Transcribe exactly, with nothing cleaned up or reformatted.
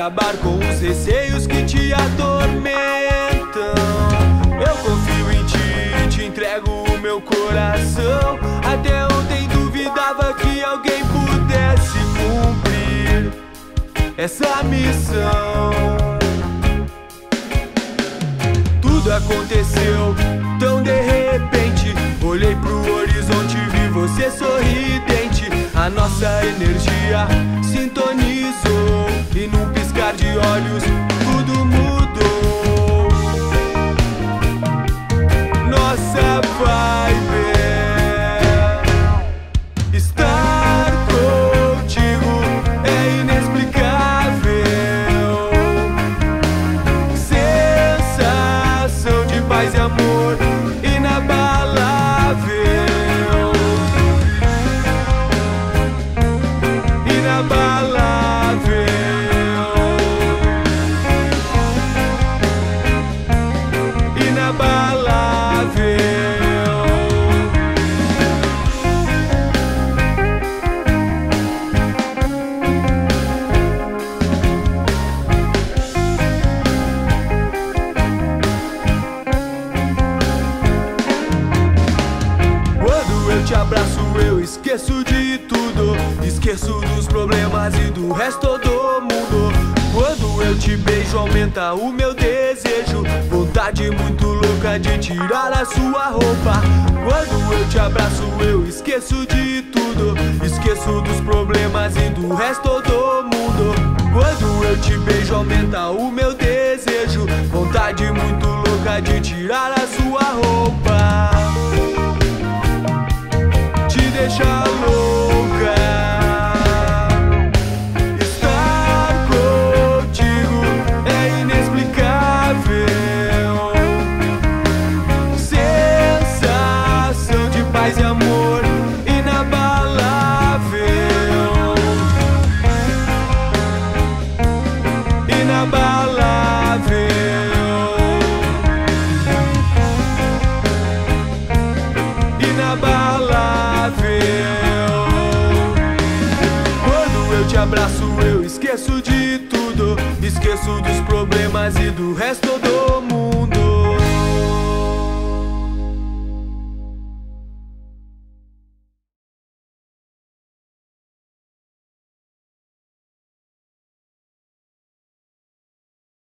acabar com os receios que te atormentam. Eu confio em ti, te entrego o meu coração. Até ontem duvidava que alguém pudesse cumprir essa missão. Tudo aconteceu tão de repente. Olhei pro horizonte, vi você sorridente. A nossa energia sintonizou e num piscar de olhos tudo mudou. Nossa vibe é estar contigo, é inexplicável. Sensação de paz e amor inabalável. Inabalável. Inabalável. Quando eu te abraço, eu esqueço de tudo. Esqueço dos problemas e do resto do mundo. Quando eu te beijo, aumenta o meu desejo. Vontade muito louca de tirar a sua roupa. Quando eu te abraço, eu esqueço de tudo. Esqueço dos problemas e do resto do mundo. Quando eu te beijo, aumenta o meu desejo. Vontade muito louca de tirar a sua roupa. Te deixar louca. Estar contigo é inexplicável. Sensação de paz e amor inabalável. Inabalável. Inabalável. Quando eu te abraço, eu esqueço de tudo. Esqueço dos problemas e do resto do mundo.